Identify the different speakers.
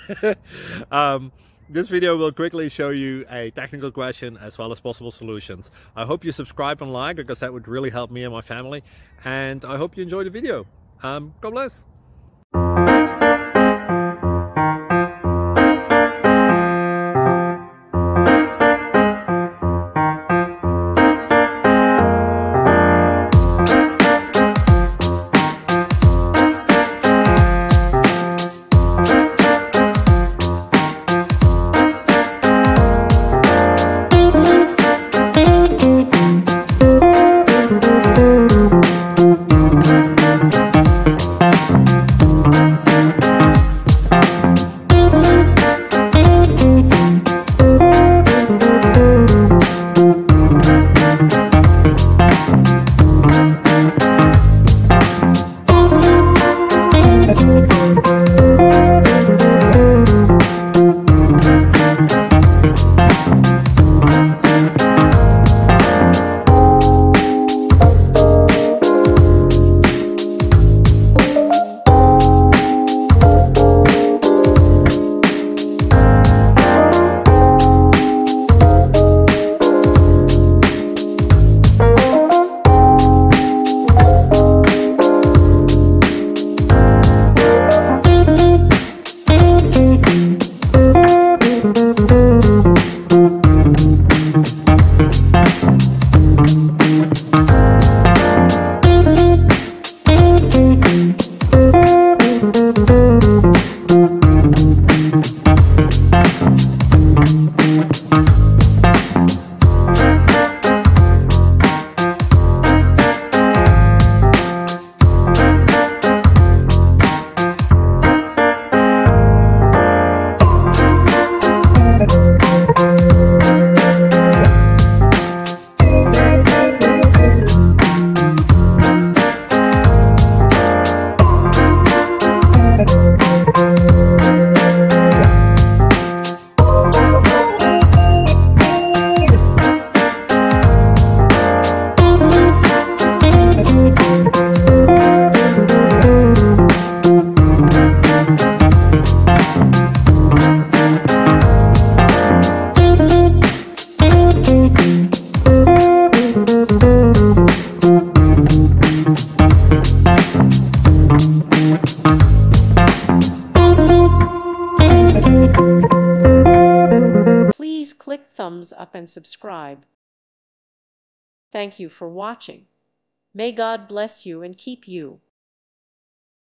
Speaker 1: This video will quickly show you a technical question as well as possible solutions. I hope you subscribe and like, because that would really help me and my family. And I hope you enjoy the video. God bless.
Speaker 2: Please click thumbs up and subscribe. Thank you for watching. May God bless you and keep you.